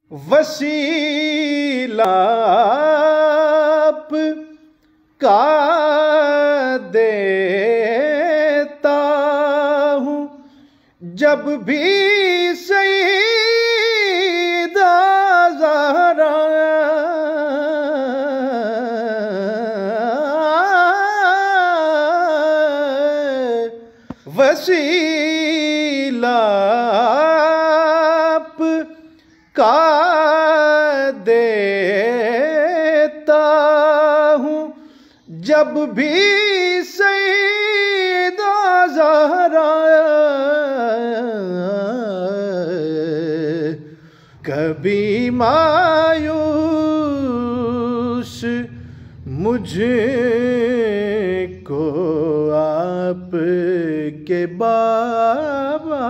वसीला का देता हूँ जब भी सईदा ज़हरा वसीला का देता हूँ जब भी सईदा ज़हरा कभी मायूस मुझको आप के बाबा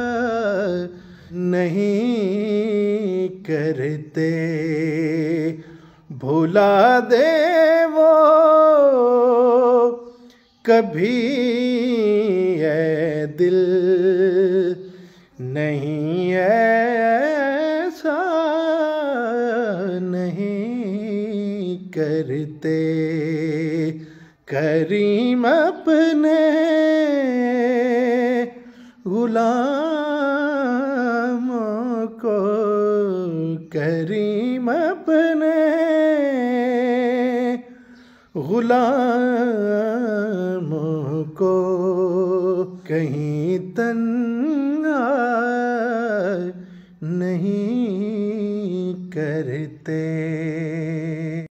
नहीं करते। भुला दे वो कभी है दिल नहीं ऐसा नहीं करते। करीम अपने गुलामों को करीम अपने गुलामों को कहीं तन्हा नहीं करते।